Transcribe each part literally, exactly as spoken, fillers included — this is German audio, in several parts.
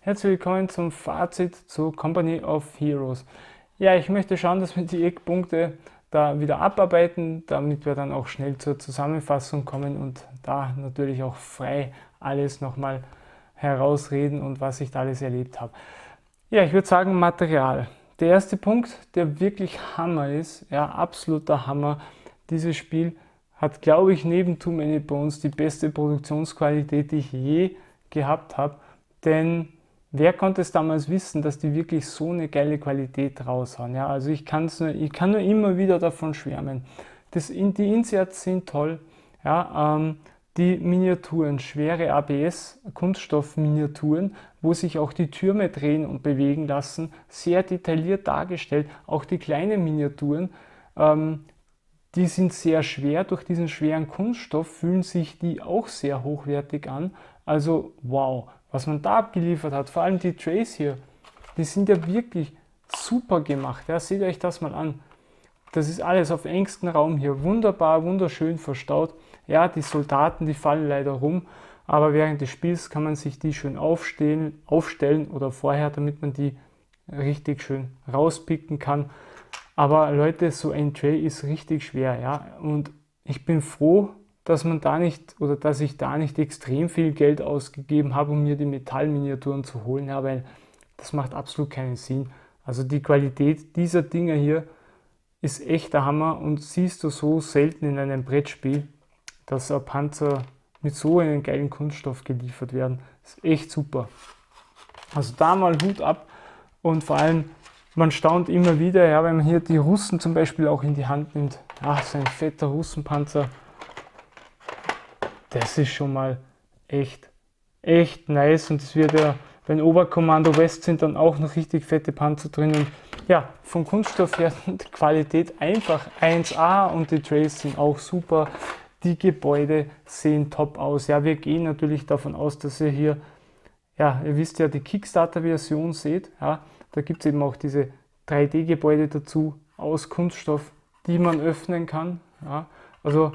Herzlich willkommen zum Fazit zu Company of Heroes. Ja, ich möchte schauen, dass wir die Eckpunkte da wieder abarbeiten, damit wir dann auch schnell zur Zusammenfassung kommen und da natürlich auch frei alles nochmal herausreden und was ich da alles erlebt habe. Ja, ich würde sagen Material. Der erste Punkt, der wirklich Hammer ist, ja, absoluter Hammer. Dieses Spiel hat, glaube ich, neben Too Many Bones die beste Produktionsqualität, die ich je gehabt habe. Denn wer konnte es damals wissen, dass die wirklich so eine geile Qualität raushauen? Ja, also ich, kann's nur, ich kann nur immer wieder davon schwärmen. Das, die Inserts sind toll. Ja, ähm, die Miniaturen, schwere A B S-Kunststoff-Miniaturen, wo sich auch die Türme drehen und bewegen lassen, sehr detailliert dargestellt. Auch die kleinen Miniaturen, ähm, die sind sehr schwer. Durch diesen schweren Kunststoff fühlen sich die auch sehr hochwertig an. Also wow, was man da abgeliefert hat, vor allem die Trays hier, die sind ja wirklich super gemacht. Ja, seht euch das mal an. Das ist alles auf engstem Raum hier. Wunderbar, wunderschön verstaut. Ja, die Soldaten, die fallen leider rum, aber während des Spiels kann man sich die schön aufstellen, aufstellen oder vorher, damit man die richtig schön rauspicken kann. Aber Leute, so ein Tray ist richtig schwer, ja. Und ich bin froh, dass man da nicht oder dass ich da nicht extrem viel Geld ausgegeben habe, um mir die Metallminiaturen zu holen, ja, weil das macht absolut keinen Sinn. Also die Qualität dieser Dinger hier ist echt der Hammer und siehst du so selten in einem Brettspiel, dass ein Panzer mit so einem geilen Kunststoff geliefert werden. Das ist echt super. Also da mal Hut ab und vor allem, man staunt immer wieder, ja, wenn man hier die Russen zum Beispiel auch in die Hand nimmt. Ach, so ein fetter Russenpanzer. Das ist schon mal echt, echt nice und es wird ja beim Oberkommando West sind dann auch noch richtig fette Panzer drin und ja, vom Kunststoff her die Qualität einfach eins A und die Trays sind auch super. Die Gebäude sehen top aus. Ja, wir gehen natürlich davon aus, dass ihr hier, ja, ihr wisst ja, die Kickstarter-Version seht. Ja, da gibt es eben auch diese drei D-Gebäude dazu aus Kunststoff, die man öffnen kann. Ja, also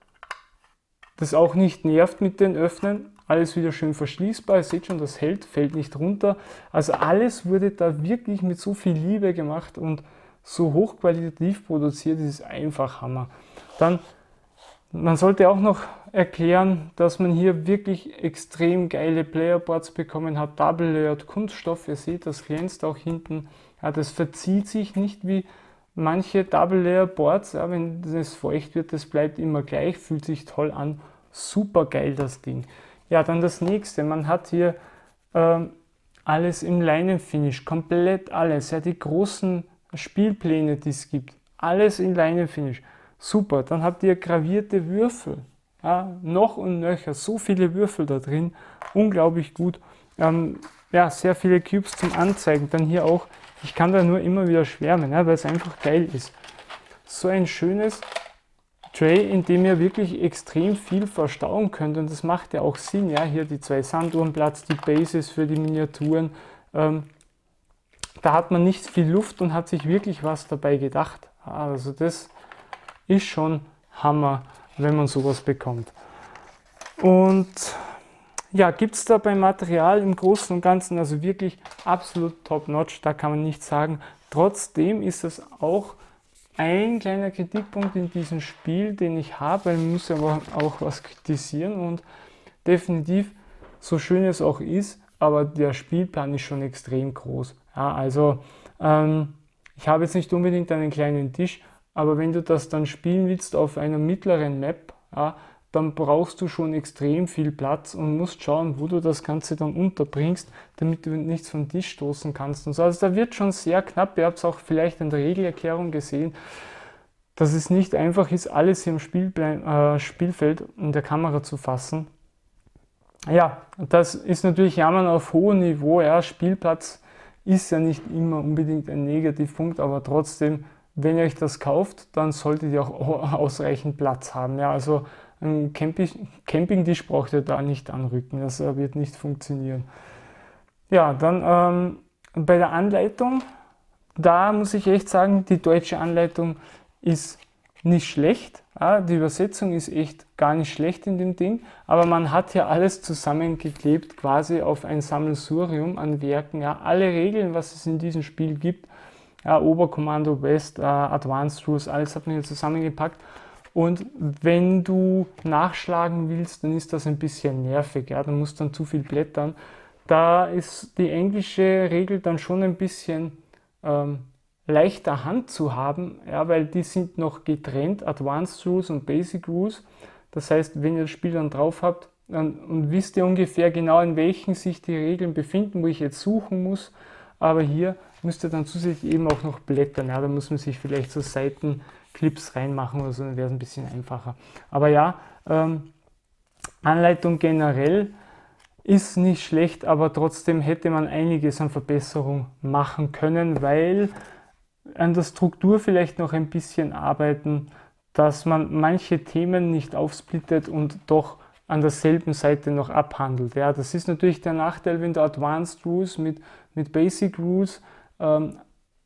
das auch nicht nervt mit den Öffnen. Alles wieder schön verschließbar. Ihr seht schon, das hält, fällt nicht runter. Also alles wurde da wirklich mit so viel Liebe gemacht und so hochqualitativ produziert. Das ist einfach Hammer. Dann man sollte auch noch erklären, dass man hier wirklich extrem geile Playerboards bekommen hat. Double Layered Kunststoff, ihr seht, das glänzt auch hinten. Ja, das verzieht sich nicht wie manche Double Layer Boards. Ja, wenn es feucht wird, das bleibt immer gleich, fühlt sich toll an. Super geil das Ding. Ja, dann das nächste. Man hat hier ähm, alles im Leinenfinish, komplett alles. Ja, die großen Spielpläne, die es gibt, alles in Leinenfinish. Super, dann habt ihr gravierte Würfel, ja, noch und nöcher, so viele Würfel da drin, unglaublich gut. Ähm, ja, sehr viele Cubes zum Anzeigen, dann hier auch, ich kann da nur immer wieder schwärmen, ja, weil es einfach geil ist. So ein schönes Tray, in dem ihr wirklich extrem viel verstauen könnt und das macht ja auch Sinn, ja, hier die zwei Sanduhrenplatz, die Bases für die Miniaturen, ähm, da hat man nicht viel Luft und hat sich wirklich was dabei gedacht, also das ist schon Hammer, wenn man sowas bekommt. Und ja, gibt es da beim Material im Großen und Ganzen also wirklich absolut top-notch, da kann man nichts sagen. Trotzdem ist es auch ein kleiner Kritikpunkt in diesem Spiel, den ich habe, weil man muss ja auch was kritisieren und definitiv, so schön es auch ist, aber der Spielplan ist schon extrem groß. Ja, also ähm, ich habe jetzt nicht unbedingt einen kleinen Tisch, aber wenn du das dann spielen willst auf einer mittleren Map, ja, dann brauchst du schon extrem viel Platz und musst schauen, wo du das Ganze dann unterbringst, damit du nichts vom Tisch stoßen kannst und so. Also da wird schon sehr knapp. Ihr habt es auch vielleicht in der Regelerklärung gesehen, dass es nicht einfach ist, alles hier im Spiel, äh, Spielfeld in der Kamera zu fassen. Ja, das ist natürlich Jammern auf hohem Niveau. Ja, Spielplatz ist ja nicht immer unbedingt ein Negativpunkt, aber trotzdem, wenn ihr euch das kauft, dann solltet ihr auch ausreichend Platz haben. Ja, also ein Camping, Campingtisch braucht ihr da nicht anrücken, das wird nicht funktionieren. Ja, dann ähm, bei der Anleitung, da muss ich echt sagen, die deutsche Anleitung ist nicht schlecht. Ja, die Übersetzung ist echt gar nicht schlecht in dem Ding, aber man hat ja alles zusammengeklebt quasi auf ein Sammelsurium an Werken. Ja, alle Regeln, was es in diesem Spiel gibt, ja, Oberkommando, West, uh, Advanced Rules, alles hat man hier zusammengepackt. Und wenn du nachschlagen willst, dann ist das ein bisschen nervig. Ja, dann musst du dann zu viel blättern. Da ist die englische Regel dann schon ein bisschen ähm, leichter Hand zu haben, ja, weil die sind noch getrennt, Advanced Rules und Basic Rules. Das heißt, wenn ihr das Spiel dann drauf habt dann, und wisst ihr ungefähr genau, in welchen sich die Regeln befinden, wo ich jetzt suchen muss, aber hier müsst ihr dann zusätzlich eben auch noch blättern. Ja, da muss man sich vielleicht so Seitenclips reinmachen oder so, dann wäre es ein bisschen einfacher. Aber ja, ähm, Anleitung generell ist nicht schlecht, aber trotzdem hätte man einiges an Verbesserung machen können, weil an der Struktur vielleicht noch ein bisschen arbeiten, dass man manche Themen nicht aufsplittet und doch an derselben Seite noch abhandelt. Ja, das ist natürlich der Nachteil, wenn du Advanced Rules mit, mit Basic Rules ähm,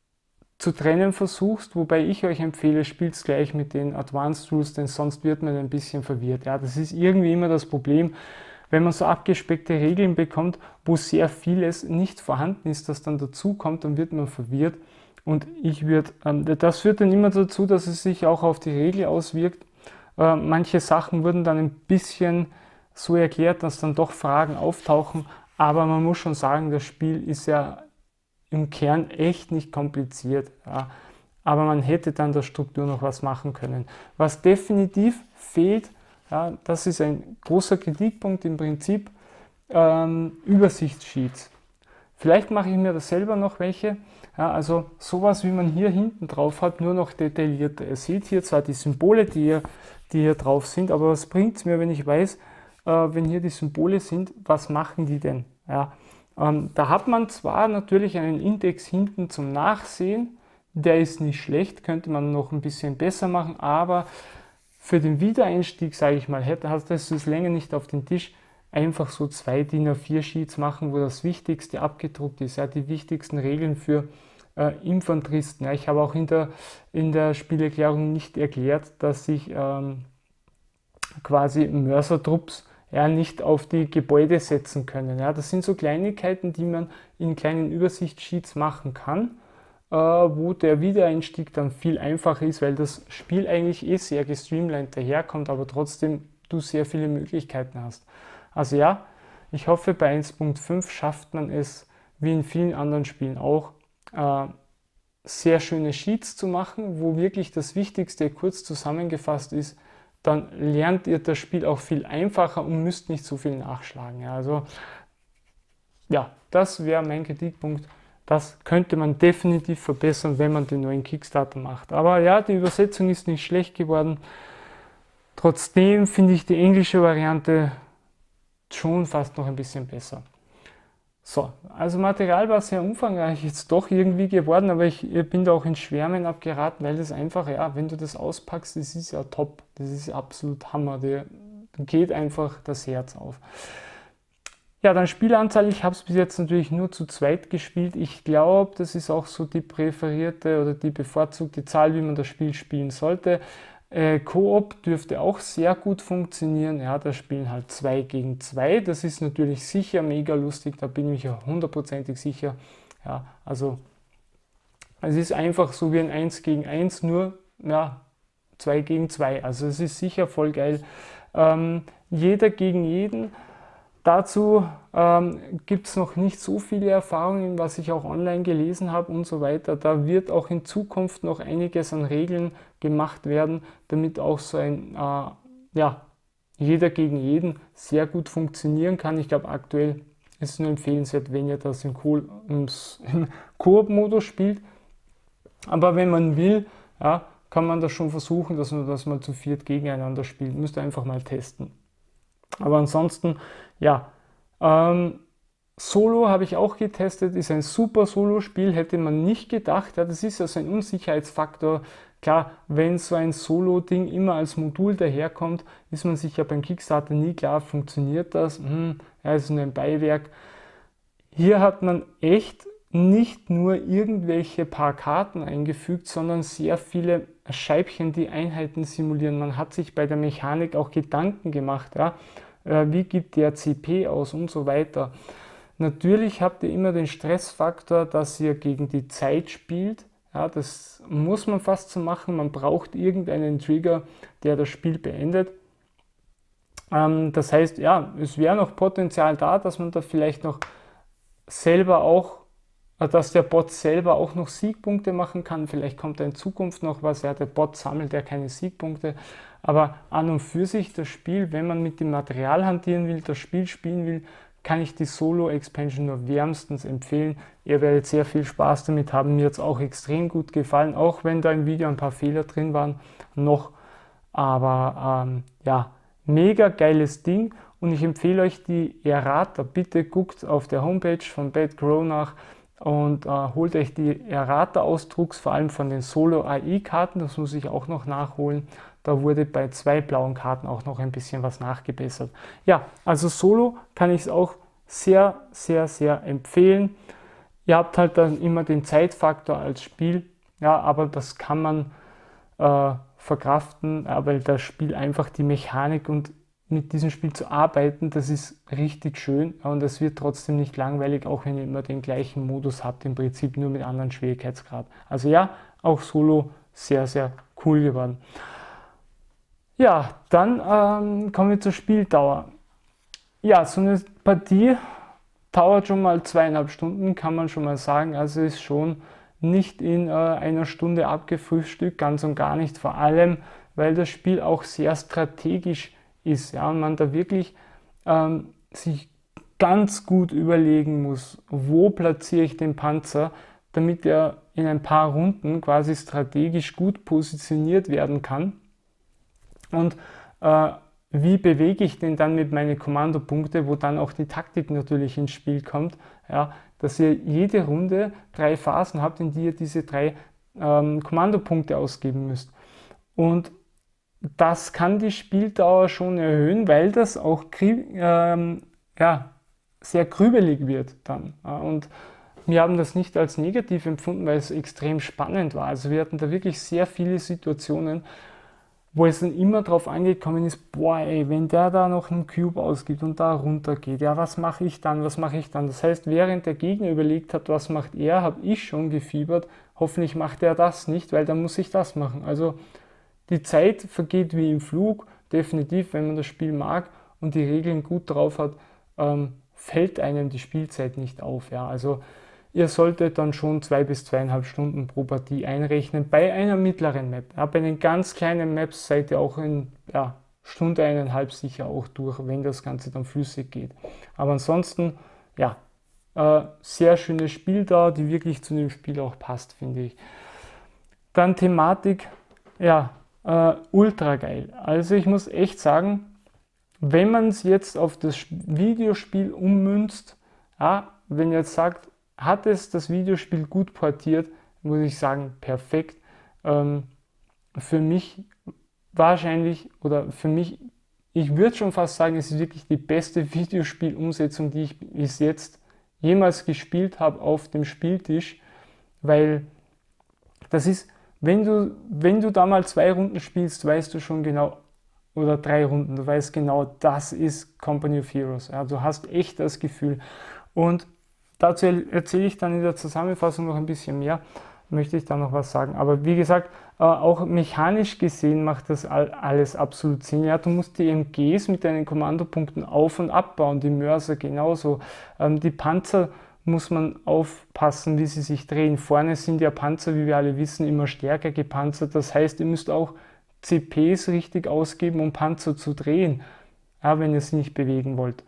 zu trennen versuchst, wobei ich euch empfehle, spielt es gleich mit den Advanced Rules, denn sonst wird man ein bisschen verwirrt. Ja, das ist irgendwie immer das Problem, wenn man so abgespeckte Regeln bekommt, wo sehr vieles nicht vorhanden ist, das dann dazu kommt, dann wird man verwirrt. Und ich würde, ähm, das führt dann immer dazu, dass es sich auch auf die Regel auswirkt. Äh, manche Sachen wurden dann ein bisschen so erklärt, dass dann doch Fragen auftauchen. Aber man muss schon sagen, das Spiel ist ja im Kern echt nicht kompliziert. Ja. Aber man hätte dann der Struktur noch was machen können. Was definitiv fehlt, ja, das ist ein großer Kritikpunkt im Prinzip, ähm, Übersichtssheets. Vielleicht mache ich mir da selber noch welche. Ja, also sowas, wie man hier hinten drauf hat, nur noch detaillierter. Ihr seht hier zwar die Symbole, die hier, die hier drauf sind, aber was bringt es mir, wenn ich weiß, äh, wenn hier die Symbole sind, was machen die denn? Ja, ähm, da hat man zwar natürlich einen Index hinten zum Nachsehen, der ist nicht schlecht, könnte man noch ein bisschen besser machen, aber für den Wiedereinstieg, sage ich mal, hast du es länger nicht auf den Tisch, einfach so zwei D I N A vier Sheets machen, wo das Wichtigste abgedruckt ist, ja, die wichtigsten Regeln für äh, Infanteristen. Ja, ich habe auch in der, in der Spielerklärung nicht erklärt, dass sich ähm, quasi Mörsertrupps ja, nicht auf die Gebäude setzen können. Ja, das sind so Kleinigkeiten, die man in kleinen Übersichtssheets machen kann, äh, wo der Wiedereinstieg dann viel einfacher ist, weil das Spiel eigentlich eh sehr gestreamlined daherkommt, aber trotzdem du sehr viele Möglichkeiten hast. Also ja, ich hoffe, bei eins Punkt fünf schafft man es, wie in vielen anderen Spielen auch, äh, sehr schöne Sheets zu machen, wo wirklich das Wichtigste kurz zusammengefasst ist. Dann lernt ihr das Spiel auch viel einfacher und müsst nicht so viel nachschlagen. Ja, also ja, das wäre mein Kritikpunkt. Das könnte man definitiv verbessern, wenn man den neuen Kickstarter macht. Aber ja, die Übersetzung ist nicht schlecht geworden. Trotzdem finde ich die englische Variante schon fast noch ein bisschen besser. So, also Material war sehr umfangreich jetzt doch irgendwie geworden, aber ich, ich bin da auch ins Schwärmen abgeraten, weil das einfach, ja, wenn du das auspackst, das ist ja top, das ist absolut Hammer, dir geht einfach das Herz auf. Ja, dann Spielanzahl, ich habe es bis jetzt natürlich nur zu zweit gespielt. Ich glaube, das ist auch so die präferierte oder die bevorzugte Zahl, wie man das Spiel spielen sollte. Äh, Koop dürfte auch sehr gut funktionieren. Ja, da spielen halt zwei gegen zwei. Das ist natürlich sicher mega lustig, da bin ich ja hundertprozentig sicher. Ja, also es ist einfach so wie ein eins gegen eins, nur ja, zwei gegen zwei. Also es ist sicher voll geil. Ähm, jeder gegen jeden. Dazu ähm, gibt es noch nicht so viele Erfahrungen, was ich auch online gelesen habe und so weiter. Da wird auch in Zukunft noch einiges an Regeln gemacht werden, damit auch so ein äh, ja, jeder gegen jeden sehr gut funktionieren kann. Ich glaube, aktuell ist es nur empfehlenswert, wenn ihr das im Koop-Modus spielt. Aber wenn man will, ja, kann man das schon versuchen, dass man das mal zu viert gegeneinander spielt. Müsst ihr einfach mal testen. Aber ansonsten, ja, ähm, Solo habe ich auch getestet, ist ein super Solo-Spiel, hätte man nicht gedacht. Ja, das ist ja so ein Unsicherheitsfaktor. Klar, wenn so ein Solo-Ding immer als Modul daherkommt, ist man sich ja beim Kickstarter nie klar, funktioniert das? Hm, ja, ist nur ein Beiwerk. Hier hat man echt nicht nur irgendwelche paar Karten eingefügt, sondern sehr viele Scheibchen, die Einheiten simulieren. Man hat sich bei der Mechanik auch Gedanken gemacht, ja, wie gibt der C P aus und so weiter. Natürlich habt ihr immer den Stressfaktor, dass ihr gegen die Zeit spielt. Ja, das muss man fast so machen. Man braucht irgendeinen Trigger, der das Spiel beendet. Ähm, das heißt, ja, es wäre noch Potenzial da, dass man da vielleicht noch selber auch, dass der Bot selber auch noch Siegpunkte machen kann. Vielleicht kommt da in Zukunft noch was. Ja, der Bot sammelt ja keine Siegpunkte. Aber an und für sich das Spiel, wenn man mit dem Material hantieren will, das Spiel spielen will, kann ich die Solo-Expansion nur wärmstens empfehlen. Ihr werdet sehr viel Spaß damit haben. Mir hat es auch extrem gut gefallen, auch wenn da im Video ein paar Fehler drin waren noch. Aber ähm, ja, mega geiles Ding. Und ich empfehle euch die Errata. Bitte guckt auf der Homepage von Bad Crow nach und äh, holt euch die Errata-Ausdrucks, vor allem von den Solo-A I-Karten. Das muss ich auch noch nachholen. Da wurde bei zwei blauen Karten auch noch ein bisschen was nachgebessert. Ja, also Solo kann ich es auch sehr, sehr, sehr empfehlen. Ihr habt halt dann immer den Zeitfaktor als Spiel, ja, aber das kann man äh, verkraften, ja, weil das Spiel einfach die Mechanik und mit diesem Spiel zu arbeiten, das ist richtig schön, ja, und es wird trotzdem nicht langweilig, auch wenn ihr immer den gleichen Modus habt, im Prinzip nur mit anderen Schwierigkeitsgrad. Also ja, auch Solo sehr, sehr cool geworden. Ja, dann ähm, kommen wir zur Spieldauer. Ja, so eine Partie dauert schon mal zweieinhalb Stunden, kann man schon mal sagen. Also ist schon nicht in äh, einer Stunde abgefrühstückt, ganz und gar nicht. Vor allem, weil das Spiel auch sehr strategisch ist. Ja, und man da wirklich ähm, sich ganz gut überlegen muss, wo platziere ich den Panzer, damit er in ein paar Runden quasi strategisch gut positioniert werden kann. Und äh, wie bewege ich den dann mit meinen Kommandopunkte, wo dann auch die Taktik natürlich ins Spiel kommt, ja, dass ihr jede Runde drei Phasen habt, in die ihr diese drei ähm, Kommandopunkte ausgeben müsst. Und das kann die Spieldauer schon erhöhen, weil das auch ähm, ja, sehr grübelig wird dann. Ja, und wir haben das nicht als negativ empfunden, weil es extrem spannend war. Also wir hatten da wirklich sehr viele Situationen, wo es dann immer drauf angekommen ist, boah ey, wenn der da noch einen Cube ausgibt und da runter geht, ja, was mache ich dann, was mache ich dann? Das heißt, während der Gegner überlegt hat, was macht er, habe ich schon gefiebert, hoffentlich macht er das nicht, weil dann muss ich das machen. Also die Zeit vergeht wie im Flug, definitiv, wenn man das Spiel mag und die Regeln gut drauf hat, ähm, fällt einem die Spielzeit nicht auf. Ja, also ihr solltet dann schon zwei bis zweieinhalb Stunden pro Partie einrechnen bei einer mittleren Map. Ja, bei den ganz kleinen Maps seid ihr auch in ja, Stunde, eineinhalb sicher auch durch, wenn das Ganze dann flüssig geht. Aber ansonsten, ja, äh, sehr schönes Spiel da, die wirklich zu dem Spiel auch passt, finde ich. Dann Thematik, ja, äh, ultra geil. Also ich muss echt sagen, wenn man es jetzt auf das Videospiel ummünzt, ja, wenn ihr jetzt sagt, hat es das Videospiel gut portiert, muss ich sagen, perfekt. Ähm, für mich wahrscheinlich, oder für mich, ich würde schon fast sagen, es ist wirklich die beste Videospielumsetzung, die ich bis jetzt jemals gespielt habe auf dem Spieltisch, weil das ist, wenn du, wenn du da mal zwei Runden spielst, weißt du schon genau, oder drei Runden, du weißt genau, das ist Company of Heroes. Ja, du hast echt das Gefühl. Und dazu erzähle ich dann in der Zusammenfassung noch ein bisschen mehr, möchte ich da noch was sagen. Aber wie gesagt, auch mechanisch gesehen macht das alles absolut Sinn. Ja, du musst die M Gs mit deinen Kommandopunkten auf- und abbauen, die Mörser genauso. Die Panzer muss man aufpassen, wie sie sich drehen. Vorne sind ja Panzer, wie wir alle wissen, immer stärker gepanzert. Das heißt, ihr müsst auch C Ps richtig ausgeben, um Panzer zu drehen, ja, wenn ihr sie nicht bewegen wollt.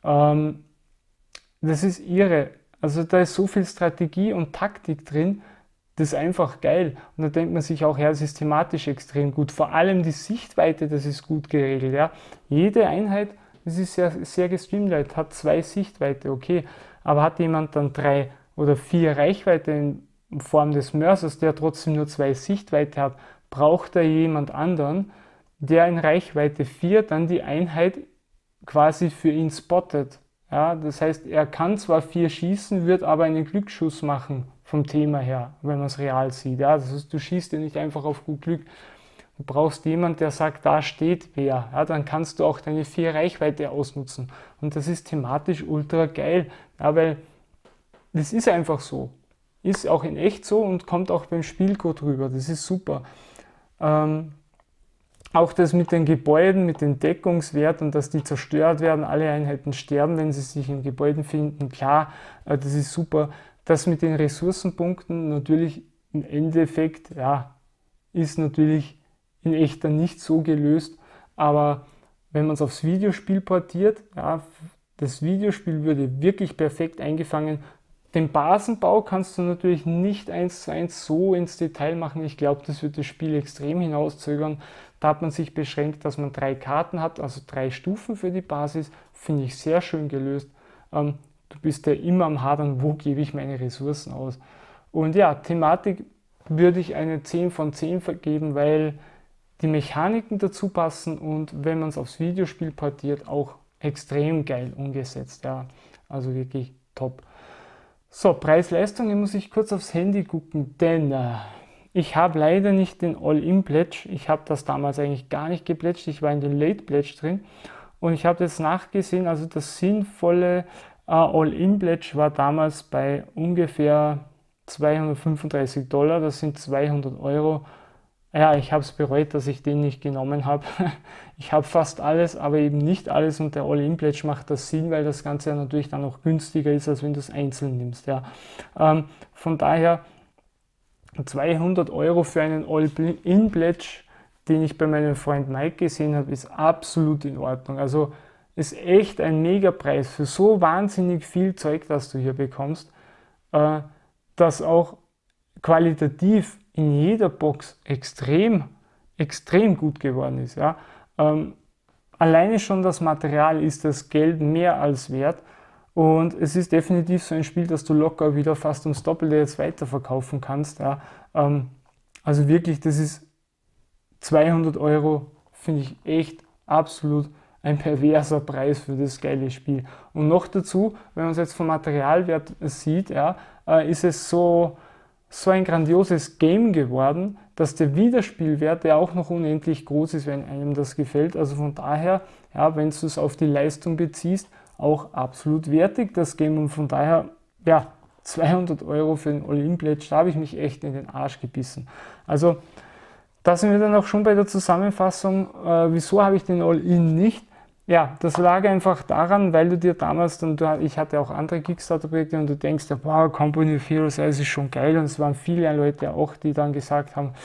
Das ist irre. Also da ist so viel Strategie und Taktik drin, das ist einfach geil. Und da denkt man sich auch, ja, das ist thematisch extrem gut. Vor allem die Sichtweite, das ist gut geregelt. Ja. Jede Einheit, das ist sehr, sehr gestreamlined, hat zwei Sichtweite, okay. Aber hat jemand dann drei oder vier Reichweite in Form des Mörsers, der trotzdem nur zwei Sichtweite hat, braucht er jemand anderen, der in Reichweite vier dann die Einheit quasi für ihn spottet. Ja, das heißt, er kann zwar vier schießen, wird aber einen Glücksschuss machen vom Thema her, wenn man es real sieht. Ja, das heißt, du schießt ja nicht einfach auf gut Glück. Du brauchst jemanden, der sagt, da steht wer. Ja, dann kannst du auch deine vier Reichweite ausnutzen. Und das ist thematisch ultra geil, ja, weil das ist einfach so. Ist auch in echt so und kommt auch beim Spielcode rüber. Das ist super. Ähm, Auch das mit den Gebäuden, mit dem Deckungswert und dass die zerstört werden, alle Einheiten sterben, wenn sie sich in Gebäuden finden, klar, das ist super. Das mit den Ressourcenpunkten natürlich im Endeffekt, ja, ist natürlich in echt dann nicht so gelöst, aber wenn man es aufs Videospiel portiert, ja, das Videospiel würde wirklich perfekt eingefangen. Den Basenbau kannst du natürlich nicht eins zu eins so ins Detail machen. Ich glaube, das wird das Spiel extrem hinauszögern. Da hat man sich beschränkt, dass man drei Karten hat, also drei Stufen für die Basis. Finde ich sehr schön gelöst. Ähm, du bist ja immer am Hadern, wo gebe ich meine Ressourcen aus. Und ja, Thematik würde ich eine zehn von zehn vergeben, weil die Mechaniken dazu passen und wenn man es aufs Videospiel portiert, auch extrem geil umgesetzt. Ja, also wirklich top. So, Preis-Leistung, hier muss ich kurz aufs Handy gucken, denn äh, ich habe leider nicht den All-In-Pledge. Ich habe das damals eigentlich gar nicht geplätscht. Ich war in den Late-Pledge drin und ich habe das nachgesehen. Also das sinnvolle äh, All-In-Pledge war damals bei ungefähr zweihundertfünfunddreißig Dollar. Das sind zweihundert Euro. Ja, ich habe es bereut, dass ich den nicht genommen habe. Ich habe fast alles, aber eben nicht alles und der All-In-Pledge macht das Sinn, weil das Ganze ja natürlich dann auch günstiger ist, als wenn du es einzeln nimmst. Ja. Ähm, von daher zweihundert Euro für einen All-In-Pledge, den ich bei meinem Freund Mike gesehen habe, ist absolut in Ordnung. Also ist echt ein Megapreis für so wahnsinnig viel Zeug, das du hier bekommst, äh, das auch qualitativ in jeder Box extrem, extrem gut geworden ist. Ja. Ähm, alleine schon das Material ist das Geld mehr als wert und es ist definitiv so ein Spiel, das du locker wieder fast ums Doppelte jetzt weiterverkaufen kannst. Ja. Ähm, also wirklich, das ist zweihundert Euro, finde ich echt absolut ein perverser Preis für das geile Spiel. Und noch dazu, wenn man es jetzt vom Materialwert sieht, ja, äh, ist es so so ein grandioses Game geworden, dass der Wiederspielwert ja auch noch unendlich groß ist, wenn einem das gefällt. Also von daher, ja, wenn du es auf die Leistung beziehst, auch absolut wertig das Game und von daher, ja, zweihundert Euro für den All-In-Pledge, da habe ich mich echt in den Arsch gebissen. Also da sind wir dann auch schon bei der Zusammenfassung, äh, wieso habe ich den All-In nicht? Ja, das lag einfach daran, weil du dir damals, dann, du, ich hatte auch andere Kickstarter-Projekte und du denkst, wow, Company of Heroes, das ist schon geil und es waren viele Leute auch, die dann gesagt haben,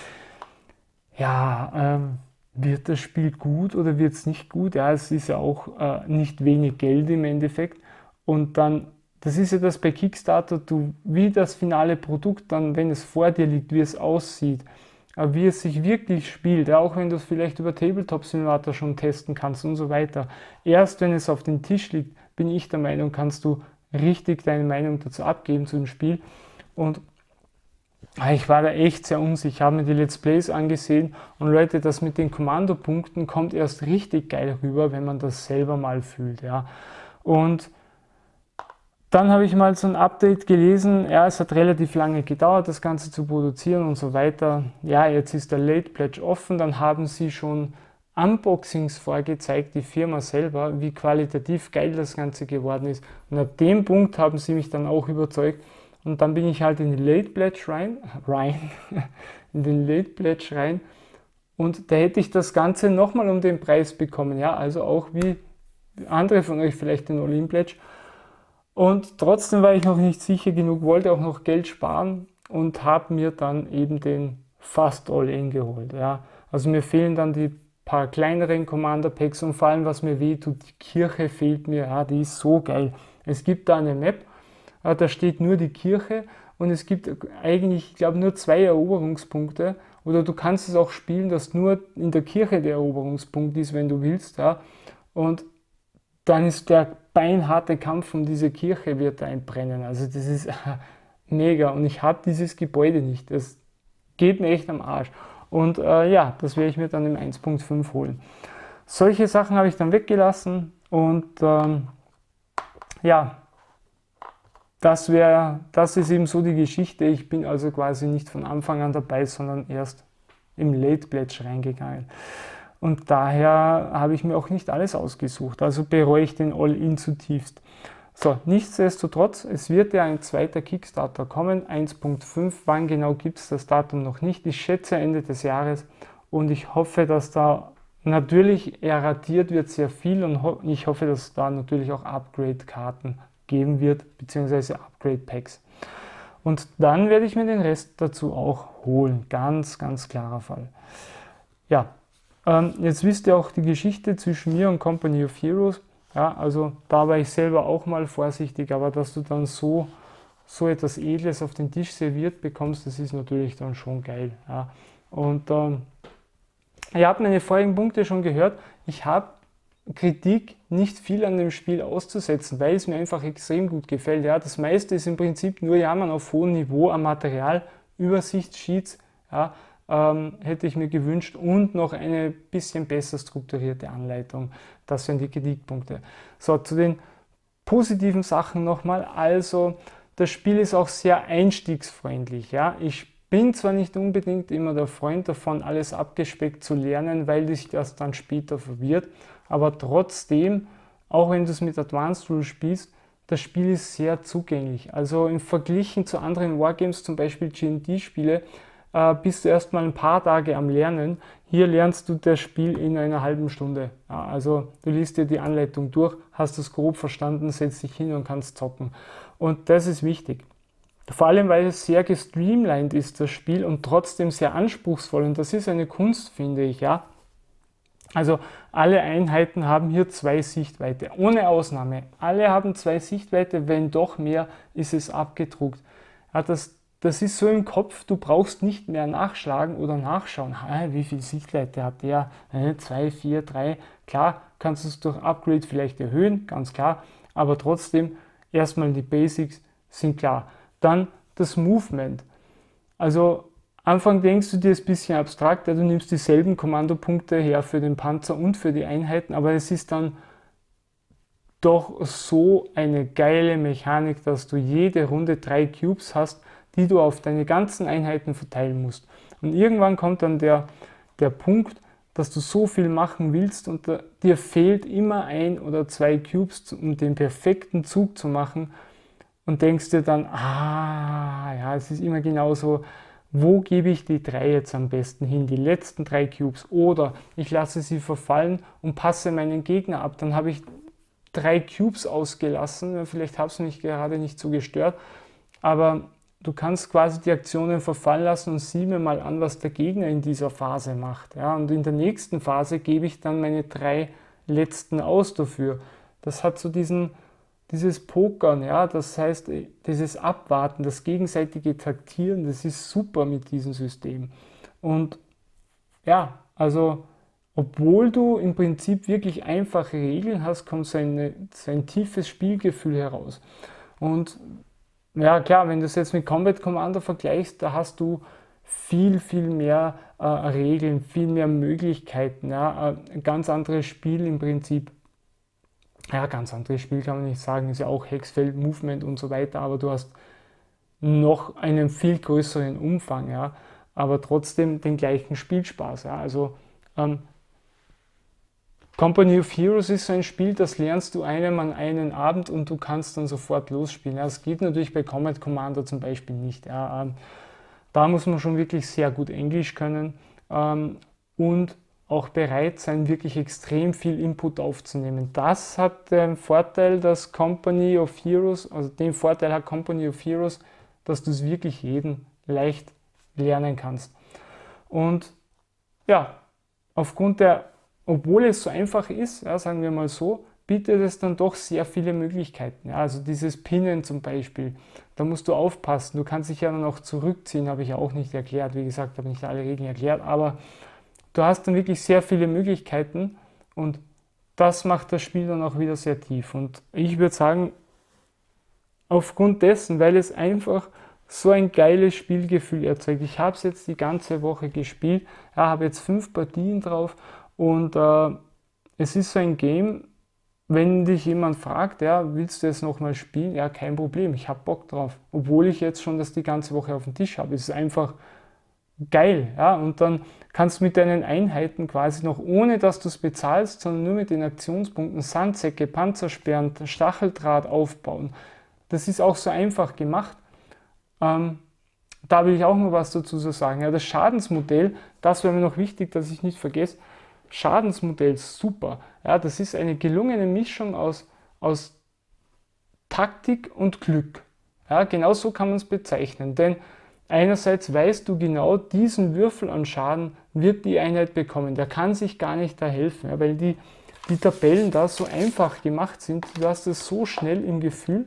ja, ähm, wird das Spiel gut oder wird es nicht gut? Ja, es ist ja auch äh, nicht wenig Geld im Endeffekt und dann, das ist ja das bei Kickstarter, du, wie das finale Produkt dann, wenn es vor dir liegt, wie es aussieht, wie es sich wirklich spielt, auch wenn du es vielleicht über Tabletop Simulator schon testen kannst und so weiter. Erst wenn es auf dem Tisch liegt, bin ich der Meinung, kannst du richtig deine Meinung dazu abgeben zu dem Spiel. Und ich war da echt sehr unsicher, ich habe mir die Let's Plays angesehen und Leute, das mit den Kommandopunkten kommt erst richtig geil rüber, wenn man das selber mal fühlt. Ja. Und dann habe ich mal so ein Update gelesen, ja, es hat relativ lange gedauert, das Ganze zu produzieren und so weiter. Ja, jetzt ist der Late Pledge offen, dann haben sie schon Unboxings vorgezeigt, die Firma selber, wie qualitativ geil das Ganze geworden ist. Und ab dem Punkt haben sie mich dann auch überzeugt und dann bin ich halt in den Late Pledge rein, rein in den Late Pledge rein und da hätte ich das Ganze nochmal um den Preis bekommen, ja, also auch wie andere von euch vielleicht den All-In Pledge. Und trotzdem war ich noch nicht sicher genug, wollte auch noch Geld sparen und habe mir dann eben den fast All-In geholt. Ja. Also mir fehlen dann die paar kleineren Commander Packs und vor allem, was mir weh tut, die Kirche fehlt mir. Ja, die ist so geil. Es gibt da eine Map, da steht nur die Kirche und es gibt eigentlich, ich glaube, nur zwei Eroberungspunkte. Oder du kannst es auch spielen, dass nur in der Kirche der Eroberungspunkt ist, wenn du willst. Ja. Und dann ist der beinharte Kampf um diese Kirche wird einbrennen. Also das ist äh, mega und ich habe dieses Gebäude nicht. Das geht mir echt am Arsch. Und äh, ja, das werde ich mir dann im eins Punkt fünf holen. Solche Sachen habe ich dann weggelassen und ähm, ja, das wäre, das ist eben so die Geschichte. Ich bin also quasi nicht von Anfang an dabei, sondern erst im Late Pledge reingegangen. Und daher habe ich mir auch nicht alles ausgesucht. Also bereue ich den All-In zutiefst. So, nichtsdestotrotz, es wird ja ein zweiter Kickstarter kommen, eins Punkt fünf. Wann genau gibt es das Datum noch nicht? Ich schätze Ende des Jahres und ich hoffe, dass da natürlich erratiert wird sehr viel und ho ich hoffe, dass es da natürlich auch Upgrade-Karten geben wird, beziehungsweise Upgrade-Packs. Und dann werde ich mir den Rest dazu auch holen. Ganz, ganz klarer Fall. Ja, ähm, jetzt wisst ihr auch die Geschichte zwischen mir und Company of Heroes. Ja, also da war ich selber auch mal vorsichtig, aber dass du dann so, so etwas Edles auf den Tisch serviert bekommst, das ist natürlich dann schon geil. Ja. Und ähm, ihr habt meine vorigen Punkte schon gehört. Ich habe Kritik nicht viel an dem Spiel auszusetzen, weil es mir einfach extrem gut gefällt. Ja, das meiste ist im Prinzip nur Jammern auf hohem Niveau am Material, Übersichtssheets, ja, ähm, hätte ich mir gewünscht und noch eine bisschen besser strukturierte Anleitung. Das sind die Kritikpunkte. So, zu den positiven Sachen nochmal. Also, das Spiel ist auch sehr einstiegsfreundlich. Ja, ich bin zwar nicht unbedingt immer der Freund davon, alles abgespeckt zu lernen, weil dich das dann später verwirrt, aber trotzdem, auch wenn du es mit Advanced Rules spielst, das Spiel ist sehr zugänglich. Also im Vergleich zu anderen Wargames, zum Beispiel G und D-Spiele, äh, bist du erstmal ein paar Tage am Lernen. Hier lernst du das Spiel in einer halben Stunde. Ja, also du liest dir die Anleitung durch, hast es grob verstanden, setzt dich hin und kannst zocken. Und das ist wichtig. Vor allem, weil es sehr gestreamlined ist, das Spiel, und trotzdem sehr anspruchsvoll. Und das ist eine Kunst, finde ich, ja. Also alle Einheiten haben hier zwei Sichtweite, ohne Ausnahme. Alle haben zwei Sichtweite, wenn doch mehr, ist es abgedruckt. Ja, das, das ist so im Kopf, du brauchst nicht mehr nachschlagen oder nachschauen. Ah, wie viel Sichtweite hat der? zwei, vier, drei. Klar, kannst du es durch Upgrade vielleicht erhöhen, ganz klar. Aber trotzdem, erstmal die Basics sind klar. Dann das Movement. Also Anfang denkst du dir, ist ein bisschen abstrakt, ja, du nimmst dieselben Kommandopunkte her für den Panzer und für die Einheiten, aber es ist dann doch so eine geile Mechanik, dass du jede Runde drei Cubes hast, die du auf deine ganzen Einheiten verteilen musst. Und irgendwann kommt dann der, der Punkt, dass du so viel machen willst und da, dir fehlt immer ein oder zwei Cubes, um den perfekten Zug zu machen, und denkst dir dann, ah, ja, es ist immer genauso, wo gebe ich die drei jetzt am besten hin, die letzten drei Cubes, oder ich lasse sie verfallen und passe meinen Gegner ab, dann habe ich drei Cubes ausgelassen, vielleicht habe ich es mich gerade nicht so gestört, aber du kannst quasi die Aktionen verfallen lassen und sieh mir mal an, was der Gegner in dieser Phase macht. Ja, und in der nächsten Phase gebe ich dann meine drei letzten aus dafür. Das hat so diesen Dieses Pokern, ja, das heißt, dieses Abwarten, das gegenseitige Taktieren, das ist super mit diesem System. Und ja, also, obwohl du im Prinzip wirklich einfache Regeln hast, kommt so, eine, so ein tiefes Spielgefühl heraus. Und ja, klar, wenn du es jetzt mit Combat Commander vergleichst, da hast du viel, viel mehr äh, Regeln, viel mehr Möglichkeiten, ja, ein ganz anderes Spiel im Prinzip. Ja, ganz anderes Spiel kann man nicht sagen, ist ja auch Hexfeld, Movement und so weiter, aber du hast noch einen viel größeren Umfang, ja, aber trotzdem den gleichen Spielspaß, ja, also ähm, Company of Heroes ist so ein Spiel, das lernst du einem an einen Abend und du kannst dann sofort losspielen. Ja, das geht natürlich bei Combat Commander zum Beispiel nicht, ja, ähm, da muss man schon wirklich sehr gut Englisch können ähm, und auch bereit sein, wirklich extrem viel Input aufzunehmen. Das hat den Vorteil, dass Company of Heroes, also den Vorteil hat Company of Heroes, dass du es wirklich jeden leicht lernen kannst. Und ja, aufgrund der, obwohl es so einfach ist, ja, sagen wir mal so, bietet es dann doch sehr viele Möglichkeiten. Ja, also dieses Pinnen zum Beispiel, da musst du aufpassen. Du kannst dich ja dann auch zurückziehen, habe ich ja auch nicht erklärt. Wie gesagt, habe nicht alle Regeln erklärt, aber du hast dann wirklich sehr viele Möglichkeiten und das macht das Spiel dann auch wieder sehr tief. Und ich würde sagen, aufgrund dessen, weil es einfach so ein geiles Spielgefühl erzeugt. Ich habe es jetzt die ganze Woche gespielt, ja, habe jetzt fünf Partien drauf und äh, es ist so ein Game, wenn dich jemand fragt, ja, willst du jetzt nochmal spielen? Ja, kein Problem, ich habe Bock drauf. Obwohl ich jetzt schon das die ganze Woche auf dem Tisch habe. Es ist einfach geil. Ja? Und dann kannst du mit deinen Einheiten quasi noch, ohne dass du es bezahlst, sondern nur mit den Aktionspunkten Sandsäcke, Panzersperren, Stacheldraht aufbauen. Das ist auch so einfach gemacht. Ähm, da will ich auch noch was dazu sagen. Ja, das Schadensmodell, das wäre mir noch wichtig, dass ich nicht vergesse. Schadensmodell, super. Ja, das ist eine gelungene Mischung aus, aus Taktik und Glück. Ja, genau so kann man es bezeichnen. Denn einerseits weißt du genau, diesen Würfel an Schaden wird die Einheit bekommen. Der kann sich gar nicht da helfen, ja, weil die, die Tabellen da so einfach gemacht sind. Du hast es so schnell im Gefühl,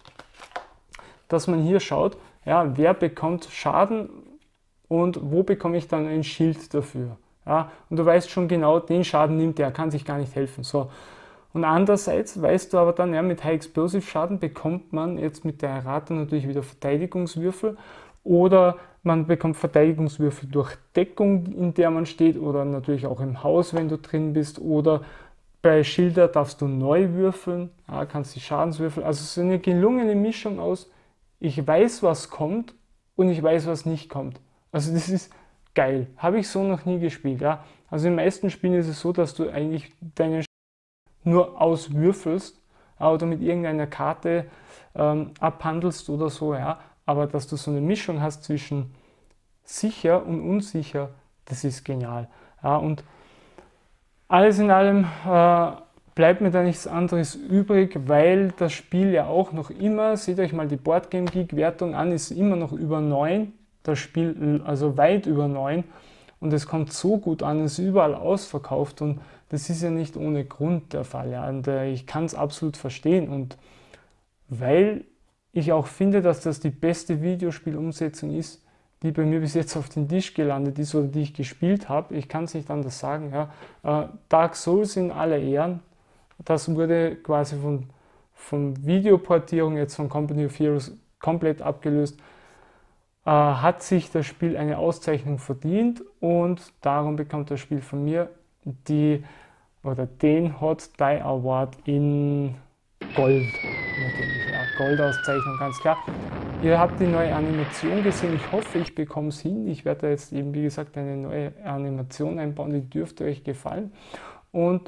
dass man hier schaut, ja, wer bekommt Schaden und wo bekomme ich dann ein Schild dafür. Ja, und du weißt schon genau, den Schaden nimmt der, kann sich gar nicht helfen. So. Und andererseits weißt du aber dann, ja, mit High Explosive Schaden bekommt man jetzt mit der Errata natürlich wieder Verteidigungswürfel oder man bekommt Verteidigungswürfel durch Deckung, in der man steht oder natürlich auch im Haus, wenn du drin bist, oder bei Schilder darfst du neu würfeln, ja, kannst die Schadenswürfel, also es ist eine gelungene Mischung aus, ich weiß, was kommt und ich weiß, was nicht kommt. Also das ist geil, habe ich so noch nie gespielt. Ja? Also in den meisten Spielen ist es so, dass du eigentlich deine nur auswürfelst, ja, oder mit irgendeiner Karte ähm, abhandelst oder so, ja. Aber dass du so eine Mischung hast zwischen sicher und unsicher, das ist genial. Ja, und alles in allem äh, bleibt mir da nichts anderes übrig, weil das Spiel ja auch noch immer, seht euch mal die Boardgame Geek Wertung an, ist immer noch über neun, das Spiel also weit über neun, und es kommt so gut an, es ist überall ausverkauft und das ist ja nicht ohne Grund der Fall. Ja. Und äh, ich kann es absolut verstehen, und weil ich auch finde, dass das die beste Videospielumsetzung ist, die bei mir bis jetzt auf den Tisch gelandet ist oder die ich gespielt habe. Ich kann es nicht anders sagen. Ja. Äh, Dark Souls in aller Ehren, das wurde quasi von, von Videoportierung jetzt von Company of Heroes komplett abgelöst. Äh, hat sich das Spiel eine Auszeichnung verdient und darum bekommt das Spiel von mir die oder den Hot Die Award in Gold. Natürlich, ja, Goldauszeichnung, ganz klar. Ihr habt die neue Animation gesehen. Ich hoffe, ich bekomme es hin. Ich werde da jetzt eben, wie gesagt, eine neue Animation einbauen. Die dürfte euch gefallen. Und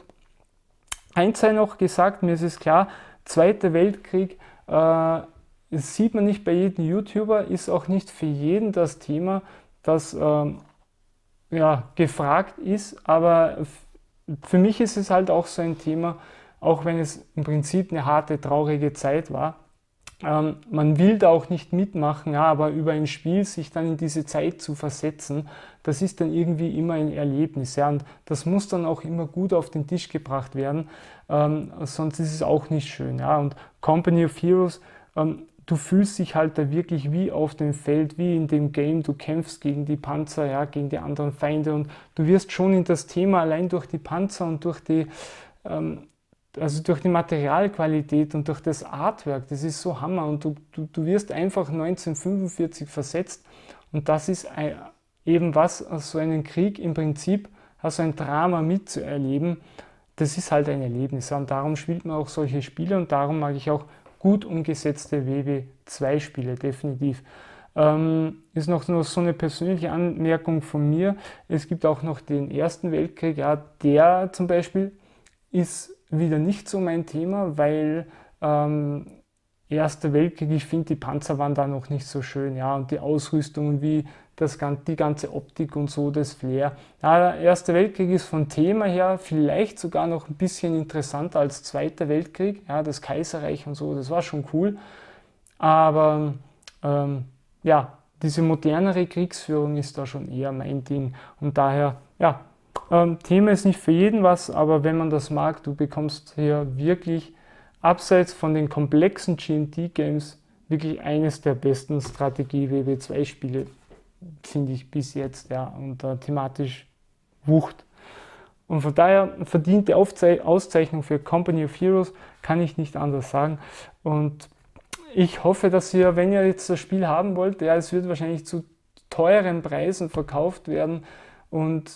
eins sei noch gesagt, mir ist es klar, Zweiter Weltkrieg, äh, das sieht man nicht bei jedem YouTuber, ist auch nicht für jeden das Thema, das ähm, ja, gefragt ist, aber für mich ist es halt auch so ein Thema, auch wenn es im Prinzip eine harte, traurige Zeit war. Ähm, man will da auch nicht mitmachen, ja, aber über ein Spiel sich dann in diese Zeit zu versetzen, das ist dann irgendwie immer ein Erlebnis. Ja, und das muss dann auch immer gut auf den Tisch gebracht werden, ähm, sonst ist es auch nicht schön. Ja. Und Company of Heroes, ähm, du fühlst dich halt da wirklich wie auf dem Feld, wie in dem Game, du kämpfst gegen die Panzer, ja, gegen die anderen Feinde, und du wirst schon in das Thema allein durch die Panzer und durch die, ähm, also durch die Materialqualität und durch das Artwork, das ist so Hammer, und du, du, du wirst einfach neunzehnhundertfünfundvierzig versetzt, und das ist ein, eben was, so einen Krieg im Prinzip, also ein Drama mitzuerleben, das ist halt ein Erlebnis, und darum spielt man auch solche Spiele, und darum mag ich auch gut umgesetzte W W zwei Spiele, definitiv. Ähm, ist noch so eine persönliche Anmerkung von mir. Es gibt auch noch den Ersten Weltkrieg. Ja, der zum Beispiel ist wieder nicht so mein Thema, weil ähm, Erster Weltkrieg, ich finde, die Panzer waren da noch nicht so schön. Ja, und die Ausrüstung, wie das, die ganze Optik und so, das Flair. Ja, der Erste Weltkrieg ist vom Thema her vielleicht sogar noch ein bisschen interessanter als Zweiter Weltkrieg. Ja, das Kaiserreich und so, das war schon cool. Aber ähm, ja, diese modernere Kriegsführung ist da schon eher mein Ding. Und daher, ja, ähm, Thema ist nicht für jeden was, aber wenn man das mag, du bekommst hier wirklich abseits von den komplexen G und D-Games wirklich eines der besten Strategie-W W zwei Spiele, finde ich bis jetzt, ja, und äh, thematisch Wucht. Und von daher verdiente Aufze- Auszeichnung für Company of Heroes, kann ich nicht anders sagen. Und ich hoffe, dass ihr, wenn ihr jetzt das Spiel haben wollt, ja, es wird wahrscheinlich zu teuren Preisen verkauft werden, und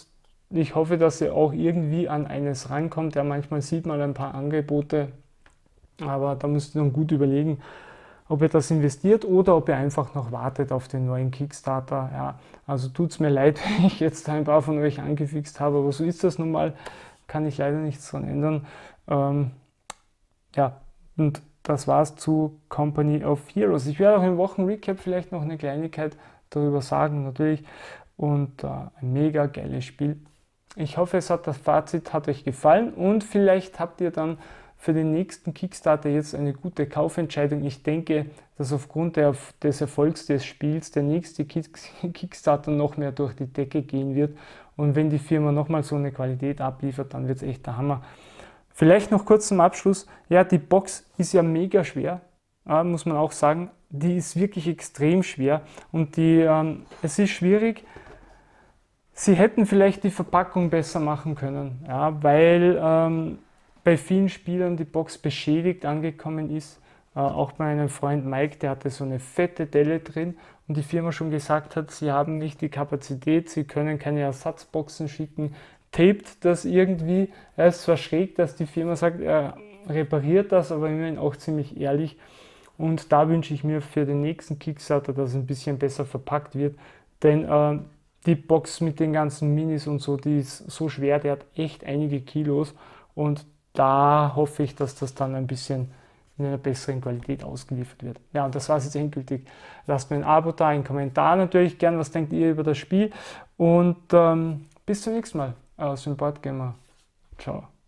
ich hoffe, dass ihr auch irgendwie an eines rankommt. Ja, manchmal sieht man ein paar Angebote, aber da müsst ihr dann gut überlegen, ob ihr das investiert oder ob ihr einfach noch wartet auf den neuen Kickstarter. Ja, also tut es mir leid, wenn ich jetzt ein paar von euch angefixt habe, aber so ist das nun mal, kann ich leider nichts dran ändern. Ähm, ja, und das war's zu Company of Heroes. Ich werde auch im Wochenrecap vielleicht noch eine Kleinigkeit darüber sagen, natürlich. Und äh, ein mega geiles Spiel. Ich hoffe, es hat das Fazit hat euch gefallen und vielleicht habt ihr dann für den nächsten Kickstarter jetzt eine gute Kaufentscheidung. Ich denke, dass aufgrund der, des Erfolgs des Spiels der nächste Kickstarter noch mehr durch die Decke gehen wird. Und wenn die Firma nochmal so eine Qualität abliefert, dann wird es echt der Hammer. Vielleicht noch kurz zum Abschluss. Ja, die Box ist ja mega schwer, äh, muss man auch sagen. Die ist wirklich extrem schwer und die, ähm, es ist schwierig. Sie hätten vielleicht die Verpackung besser machen können, ja, weil ähm, bei vielen Spielern die Box beschädigt angekommen ist. Äh, auch bei meinem Freund Mike, der hatte so eine fette Delle drin und die Firma schon gesagt hat, sie haben nicht die Kapazität, sie können keine Ersatzboxen schicken, taped das irgendwie. Er ist zwar schräg, dass die Firma sagt, er repariert das, aber immerhin auch ziemlich ehrlich. Und da wünsche ich mir für den nächsten Kickstarter, dass es ein bisschen besser verpackt wird, denn äh, die Box mit den ganzen Minis und so, die ist so schwer, der hat echt einige Kilos und da hoffe ich, dass das dann ein bisschen in einer besseren Qualität ausgeliefert wird. Ja, und das war es jetzt endgültig. Lasst mir ein Abo da, einen Kommentar natürlich gern, was denkt ihr über das Spiel und ähm, bis zum nächsten Mal aus dem Boardgamer. Ciao.